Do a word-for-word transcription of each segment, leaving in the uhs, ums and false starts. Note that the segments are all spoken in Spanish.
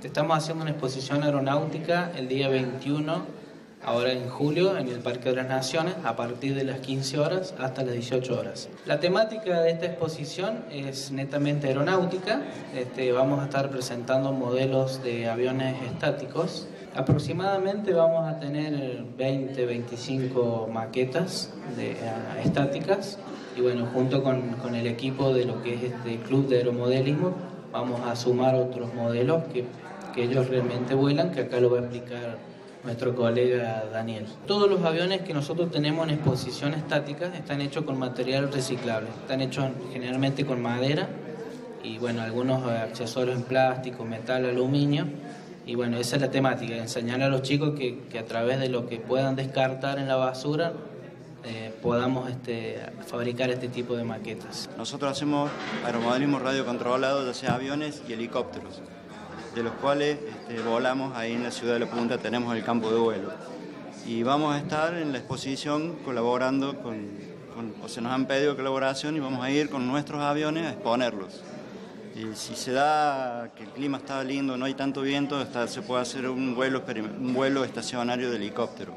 Estamos haciendo una exposición aeronáutica el día veintiuno, ahora en julio, en el Parque de las Naciones, a partir de las quince horas hasta las dieciocho horas. La temática de esta exposición es netamente aeronáutica. Este, vamos a estar presentando modelos de aviones estáticos. Aproximadamente vamos a tener veinte, veinticinco maquetas de, uh, estáticas, y bueno, junto con, con el equipo de lo que es este Club de Aeromodelismo, vamos a sumar otros modelos que, que ellos realmente vuelan, que acá lo va a explicar nuestro colega Daniel. Todos los aviones que nosotros tenemos en exposición estática están hechos con material reciclable, están hechos generalmente con madera y bueno, algunos accesorios en plástico, metal, aluminio. Y bueno, esa es la temática, enseñar a los chicos que, que a través de lo que puedan descartar en la basura eh, podamos este, fabricar este tipo de maquetas. Nosotros hacemos aeromodelismo radiocontrolado, ya sea aviones y helicópteros, de los cuales este, volamos ahí en la ciudad de La Punta, tenemos el campo de vuelo. Y vamos a estar en la exposición colaborando con, con o se nos han pedido colaboración y vamos a ir con nuestros aviones a exponerlos. Y si se da que el clima está lindo, no hay tanto viento, hasta se puede hacer un vuelo, un vuelo estacionario de helicóptero.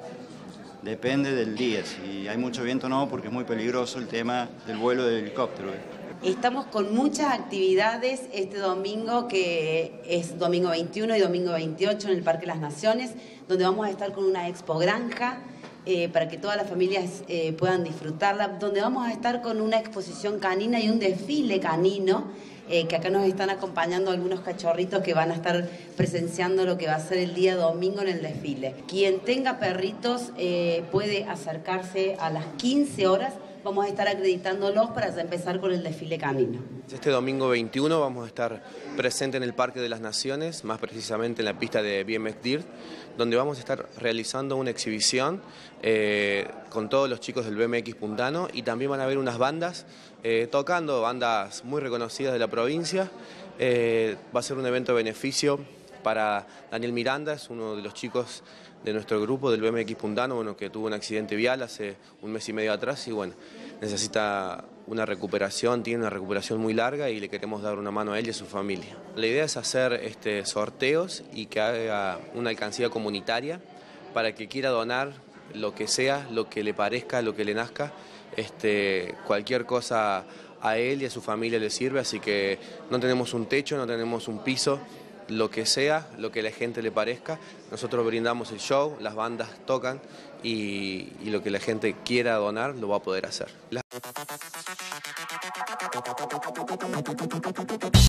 Depende del día, si hay mucho viento no, porque es muy peligroso el tema del vuelo del helicóptero. Estamos con muchas actividades este domingo, que es domingo veintiuno y domingo veintiocho en el Parque de las Naciones, donde vamos a estar con una expo granja eh, para que todas las familias eh, puedan disfrutarla, donde vamos a estar con una exposición canina y un desfile canino, eh, que acá nos están acompañando algunos cachorritos que van a estar presenciando lo que va a ser el día domingo en el desfile. Quien tenga perritos eh, puede acercarse a las quince horas. Vamos a estar acreditándolos para ya empezar con el desfile canino. Este domingo veintiuno vamos a estar presentes en el Parque de las Naciones, más precisamente en la pista de B M X Dirt, donde vamos a estar realizando una exhibición eh, con todos los chicos del B M X puntano, y también van a haber unas bandas eh, tocando, bandas muy reconocidas de la provincia. Eh, va a ser un evento de beneficio para Daniel Miranda, es uno de los chicos de nuestro grupo del B M X puntano, bueno, que tuvo un accidente vial hace un mes y medio atrás y bueno, necesita una recuperación, tiene una recuperación muy larga y le queremos dar una mano a él y a su familia. La idea es hacer este, sorteos y que haga una alcancía comunitaria para que quiera donar lo que sea, lo que le parezca, lo que le nazca, este, cualquier cosa a él y a su familia le sirve, así que no tenemos un techo, no tenemos un piso, lo que sea, lo que a la gente le parezca. Nosotros brindamos el show, las bandas tocan y, y lo que la gente quiera donar lo va a poder hacer. La...